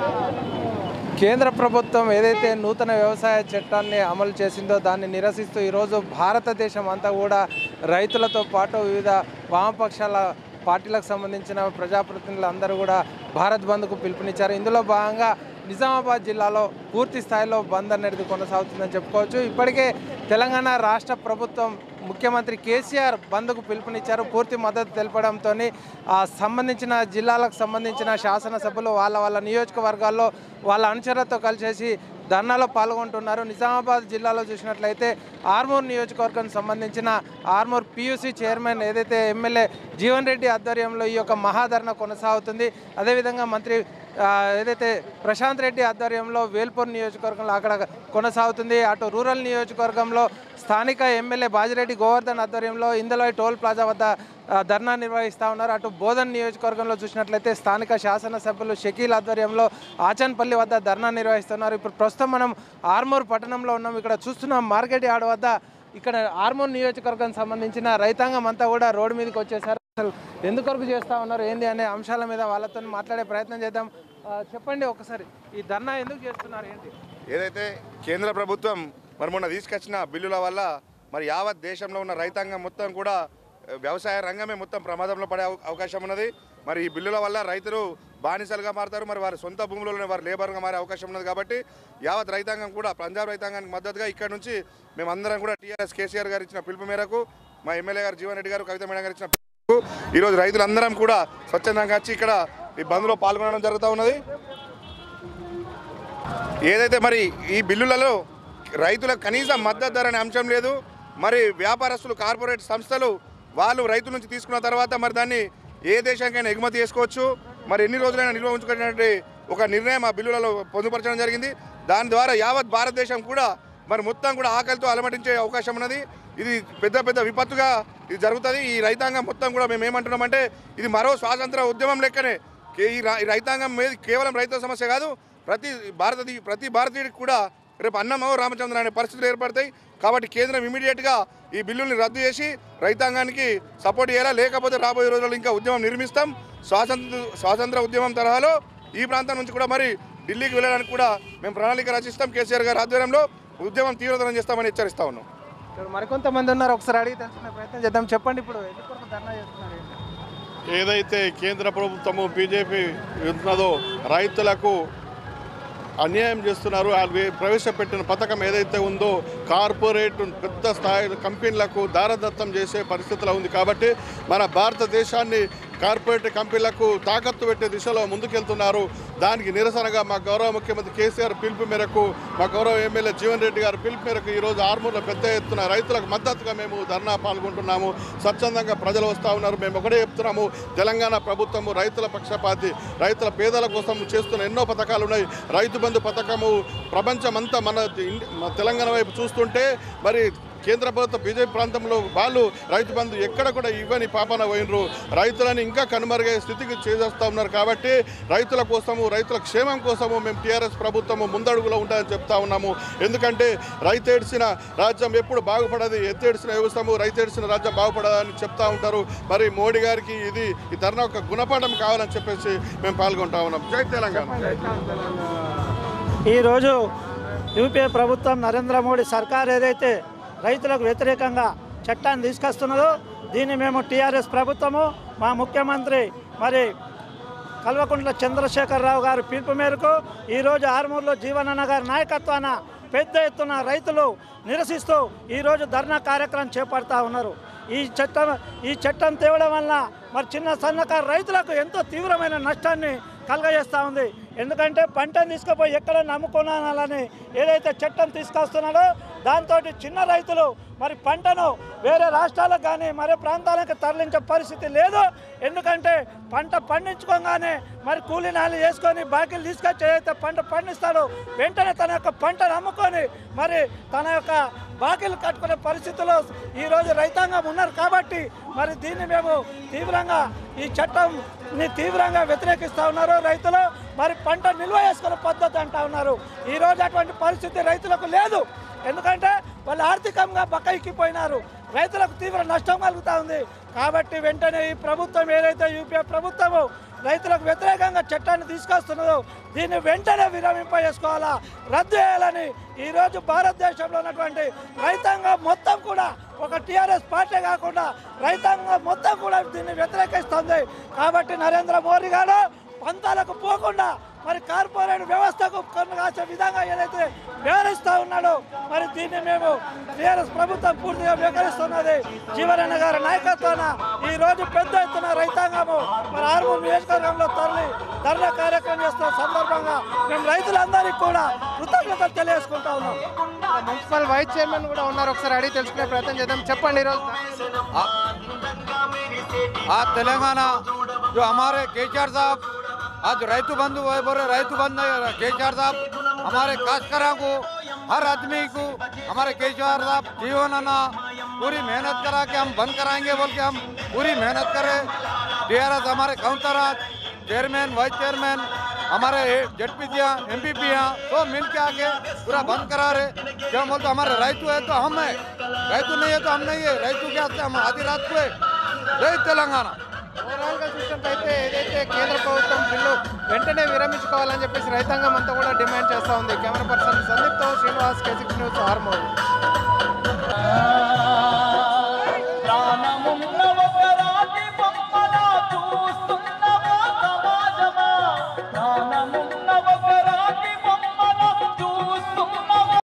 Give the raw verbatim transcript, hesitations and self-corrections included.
కేంద్ర ప్రభుత్వం ఏదైతే నూతన వ్యవసాయ చట్టాన్ని అమలు చేసిందో దాన్ని నిరసిస్తూ ఈరోజు భారతదేశం అంతా కూడా రైతులతో పాటు వివిధ వామపక్షాల పార్టీలకు సంబంధించిన ప్రజాప్రతినిధులు అందరూ కూడా భారత్ బంద్కు పిలుపునిచ్చారు. ఇందులో భాగంగా నిజామాబాద్ జిల్లాలో పూర్తి స్థాయిలో బంద్ అనేది కొనసాగుతుందని చెప్పుకోవచ్చు. ఇప్పటికే తెలంగాణ రాష్ట్ర ప్రభుత్వం ముఖ్యమంత్రి కేసీఆర్ బంద్కు పిలుపునిచ్చారు. పూర్తి మద్దతు తెలపడంతో సంబంధించిన జిల్లాలకు సంబంధించిన శాసనసభ్యులు వాళ్ళ వాళ్ళ నియోజకవర్గాల్లో వాళ్ళ అనుచరులతో కలిసేసి ధర్నాలో పాల్గొంటున్నారు. నిజామాబాద్ జిల్లాలో చూసినట్లయితే ఆర్మూర్ నియోజకవర్గానికి సంబంధించిన ఆర్మూర్ పీయూసీ చైర్మన్ ఏదైతే ఎమ్మెల్యే జీవన్ రెడ్డి ఆధ్వర్యంలో ఈ యొక్క మహాధర్నా కొనసాగుతుంది. అదేవిధంగా మంత్రి ఏదైతే ప్రశాంత్ రెడ్డి ఆధ్వర్యంలో వేల్పూర్ నియోజకవర్గంలో అక్కడ కొనసాగుతుంది. అటు రూరల్ నియోజకవర్గంలో స్థానిక ఎమ్మెల్యే బాజిరెడ్డి గోవర్ధన్ ఆధ్వర్యంలో ఇందులో టోల్ ప్లాజా వద్ద ధర్నా నిర్వహిస్తూ ఉన్నారు. అటు బోధన్ నియోజకవర్గంలో చూసినట్లయితే స్థానిక శాసనసభ్యులు షకీల్ ఆధ్వర్యంలో ఆచన్పల్లి వద్ద ధర్నా నిర్వహిస్తున్నారు. ఇప్పుడు ప్రస్తుతం మనం ఆర్మూర్ పట్టణంలో ఉన్నాం. ఇక్కడ చూస్తున్నాం మార్కెట్ యార్డ్ వద్ద ఇక్కడ ఆర్మూర్ నియోజకవర్గానికి సంబంధించిన రైతాంగం అంతా కూడా రోడ్డు మీదకి వచ్చేసారు. అసలు ఎందుకొరకు చేస్తూ ఉన్నారు ఏంది అనే అంశాల మీద వాళ్ళతో మాట్లాడే ప్రయత్నం చేద్దాం. చెప్పండి ఒకసారి, ఈ ధర్నా ఎందుకు చేస్తున్నారు ఏంటి? ఏదైతే కేంద్ర ప్రభుత్వం మరి మొన్న తీసుకొచ్చిన బిల్లుల వల్ల మరి యావత్ దేశంలో ఉన్న రైతాంగం మొత్తం కూడా వ్యవసాయ రంగమే మొత్తం ప్రమాదంలో పడే అవకాశం ఉన్నది. మరి ఈ బిల్లుల వల్ల రైతులు బానిసలుగా మారుతారు, మరి వారి సొంత భూములలో వారు లేబర్గా మారే అవకాశం ఉన్నది. కాబట్టి యావత్ రైతాంగం కూడా పంజాబ్ రైతాంగానికి మద్దతుగా ఇక్కడ నుంచి మేమందరం కూడా టీఆర్ఎస్ కేసీఆర్ గారు ఇచ్చిన పిలుపు మేరకు మా ఎమ్మెల్యే గారు జీవన్ రెడ్డి గారు కవిత మేడం గారు ఇచ్చిన పిలుపు ఈరోజు రైతులందరం కూడా స్వచ్ఛందంగా వచ్చి ఇక్కడ ఈ బంద్లో పాల్గొనడం జరుగుతూ ఉన్నది. ఏదైతే మరి ఈ బిల్లులలో రైతులకు కనీస మద్దతు ధర అనే అంశం లేదు. మరి వ్యాపారస్తులు కార్పొరేట్ సంస్థలు వాళ్ళు రైతుల నుంచి తీసుకున్న తర్వాత మరి దాన్ని ఏ దేశానికైనా ఎగుమతి చేసుకోవచ్చు. మరి ఎన్ని రోజులైనా నిల్వ ఉంచుకునేటువంటి ఒక నిర్ణయం ఆ బిల్లులలో పొందుపరచడం జరిగింది. దాని ద్వారా యావత్ భారతదేశం కూడా మరి మొత్తం కూడా ఆకలితో అలమటించే అవకాశం ఉన్నది. ఇది పెద్ద పెద్ద విపత్తుగా ఇది జరుగుతుంది. ఈ రైతాంగం మొత్తం కూడా మేము ఏమంటున్నామంటే ఇది మరో స్వాతంత్ర ఉద్యమం లెక్కనే. ఈ రైతాంగం మీద కేవలం రైతుల సమస్య కాదు, ప్రతి భారత ప్రతి భారతీయుడికి కూడా రేపు అన్నమో రామచంద్ర అనే పరిస్థితులు ఏర్పడతాయి. కాబట్టి కేంద్రం ఇమీడియట్గా ఈ బిల్లుల్ని రద్దు చేసి రైతాంగానికి సపోర్ట్ చేయాలా, లేకపోతే రాబోయే రోజుల్లో ఇంకా ఉద్యమం నిర్మిస్తాం. స్వాతంత్ర స్వాతంత్ర ఉద్యమం తరహాలో ఈ ప్రాంతం నుంచి కూడా మరి ఢిల్లీకి వెళ్ళడానికి కూడా మేము ప్రణాళిక రచిస్తాం. కేసీఆర్ గారి ఆధ్వర్యంలో ఉద్యమం తీవ్రతరం చేస్తామని హెచ్చరిస్తా ఉన్నాం. మరికొంతమంది ఉన్నారు, ఒకసారి అడిగి తెలుసుకునే ప్రయత్నం చేద్దాం. చెప్పండి, ఇప్పుడు ఎందుకు ధర్నా చేస్తున్నారు? ఏదైతే కేంద్ర ప్రభుత్వము బీజేపీ ఉన్నదో రైతులకు అన్యాయం చేస్తున్నారు. వాళ్ళు ప్రవేశపెట్టిన పథకం ఏదైతే ఉందో కార్పొరేట్ పెద్ద స్థాయి కంపెనీలకు దారదత్తం చేసే పరిస్థితిలో ఉంది. కాబట్టి మన భారతదేశాన్ని కార్పొరేట్ కంపెనీలకు తాకత్తు పెట్టే దిశలో ముందుకెళ్తున్నారు. దానికి నిరసనగా మా గౌరవ ముఖ్యమంత్రి కేసీఆర్ పిలుపు మేరకు, మా గౌరవ ఎమ్మెల్యే జీవన్ రెడ్డి గారి పిలుపు మేరకు ఈరోజు ఆర్మూర్లో పెద్ద ఎత్తున రైతులకు మద్దతుగా మేము ధర్నా పాల్గొంటున్నాము. స్వచ్ఛందంగా ప్రజలు వస్తూ ఉన్నారు. మేము ఒకటే చెప్తున్నాము, తెలంగాణ ప్రభుత్వము రైతుల పక్షపాతి, రైతుల పేదల కోసం చేస్తున్న ఎన్నో పథకాలు ఉన్నాయి. రైతు బంధు పథకము ప్రపంచమంతా మన తెలంగాణ వైపు చూస్తుంటే మరి కేంద్ర ప్రభుత్వ బీజేపీ ప్రాంతంలో వాళ్ళు రైతు బంధు ఎక్కడ కూడా ఇవ్వని పాపన పోయినరు. రైతులని ఇంకా కనుమరుగే స్థితికి చేసేస్తూ ఉన్నారు. కాబట్టి రైతుల కోసము, రైతుల క్షేమం కోసము మేము టీఆర్ఎస్ ప్రభుత్వము ముందడుగులో ఉంటాయని చెప్తా ఉన్నాము. ఎందుకంటే రైతు ఏడ్చిన రాజ్యం ఎప్పుడు బాగుపడదు, ఎత్తేడ్చిన వ్యవస్థము రైతు ఏడ్చిన రాజ్యం బాగుపడదని చెప్తా ఉంటారు. మరి మోడీ గారికి ఇది ఈ ధర్నా ఒక గుణపాఠం కావాలని చెప్పేసి మేము పాల్గొంటా ఉన్నాం. జై తెలంగాణ. ఈరోజు యూపీఏ ప్రభుత్వం నరేంద్ర మోడీ సర్కార్ ఏదైతే రైతులకు వ్యతిరేకంగా చట్టాన్ని తీసుకొస్తున్నదో దీన్ని మేము టీఆర్ఎస్ ప్రభుత్వము మా ముఖ్యమంత్రి మరి కల్వకుంట్ల చంద్రశేఖరరావు గారి పిలుపు మేరకు ఈరోజు ఆర్మూర్లో జీవనన్న గారి నాయకత్వాన పెద్ద ఎత్తున రైతులు నిరసిస్తూ ఈరోజు ధర్నా కార్యక్రమం చేపడతా ఉన్నారు. ఈ చట్టం ఈ చట్టం తేవడం వల్ల మరి చిన్న సన్నకారు రైతులకు ఎంతో తీవ్రమైన నష్టాన్ని కలగజేస్తూ ఉంది. ఎందుకంటే పంటను తీసుకుపోయి ఎక్కడ నమ్ముకోనాలని ఏదైతే చట్టం తీసుకొస్తున్నాడో దాంతో చిన్న రైతులు మరి పంటను వేరే రాష్ట్రాలకు కానీ మరే ప్రాంతాలకు తరలించే పరిస్థితి లేదు. ఎందుకంటే పంట పండించుకోగానే మరి కూలీ నాలు చేసుకొని బాకీలు తీసుకొచ్చి ఏదైతే పంట పండిస్తాడో వెంటనే తన యొక్క పంటను అమ్ముకొని మరి తన యొక్క బాకీలు కట్టుకునే పరిస్థితుల్లో ఈరోజు రైతాంగం ఉన్నారు. కాబట్టి మరి దీన్ని మేము తీవ్రంగా ఈ చట్టంని తీవ్రంగా వ్యతిరేకిస్తూ ఉన్నారు రైతులు. మరి పంట నిల్వ చేసుకునే పద్ధతి అంటూ ఉన్నారు. ఈరోజు అటువంటి పరిస్థితి రైతులకు లేదు. ఎందుకంటే వాళ్ళు ఆర్థికంగా బకాయికిపోయినారు. రైతులకు తీవ్ర నష్టం కలుగుతూ ఉంది. కాబట్టి వెంటనే ఈ ప్రభుత్వం ఏదైతే యూపీఏ ప్రభుత్వము రైతులకు వ్యతిరేకంగా చట్టాన్ని తీసుకొస్తున్నదో దీన్ని వెంటనే విరమింపజేసుకోవాలా, రద్దు చేయాలని ఈరోజు భారతదేశంలో ఉన్నటువంటి రైతాంగం మొత్తం కూడా ఒక టీఆర్ఎస్ పార్టీ కాకుండా రైతాంగం మొత్తం కూడా దీన్ని వ్యతిరేకిస్తుంది. కాబట్టి నరేంద్ర మోడీ గారు పంతాలకు పోకుండా మరి కార్పొరేట్ వ్యవస్థకు కన్ను కాసే విధంగా ఏదైతే వ్యవహరిస్తూ ఉన్నాడో మరి దీన్ని మేము టీఆర్ఎస్ ప్రభుత్వం పూర్తిగా వ్యవహరిస్తున్నది. జీవనన్న గారి నాయకత్వాన ఈ రోజు పెద్ద ఎత్తున రైతాంగము మరి ఆర్మూరు నియోజకవర్గంలో తరలి ధర్నా కార్యక్రమం చేస్తున్న సందర్భంగా మేము రైతులందరికీ కూడా కృతజ్ఞతలు తెలియజేసుకుంటా ఉన్నాం. మున్సిపల్ వైస్ చైర్మన్ కూడా ఉన్నారు, ఒకసారి అడిగి తెలుసుకునే ప్రయత్నం చేద్దాం. చెప్పండి ఈరోజు आज तेलंगाना जो हमारे केसीआर साहब आज रैतु बंधु बोल रहे रैतु बंध केसीआर साहब हमारे काश्तकारों को हर आदमी को हमारे केसीआर साहब जीवन अन्ना पूरी मेहनत करा के हम बंद कराएंगे बोल के हम पूरी मेहनत करें। टीआरएस हमारे काउंटर चेयरमैन वाइस चेयरमैन हमारे जेडपीसियाँ एमपीपियाँ तो मिल के आके पूरा बंद करा रहे। क्या बोलते हमारे रैतु है तो हम है, रैतु नहीं है तो हम नहीं है। रैतु क्या हम आधी रात को है जय తెలంగాణ। ఓవరాల్గా చూసినట్టయితే ఏదైతే కేంద్ర ప్రభుత్వం బిల్లు వెంటనే విరమించుకోవాలని చెప్పేసి రైతాంగం అంతా కూడా డిమాండ్ చేస్తూ ఉంది. కెమెరా పర్సన్ సందీప్తో శ్రీనివాస్, కేసిక్ న్యూస్, ఆర్మూర్.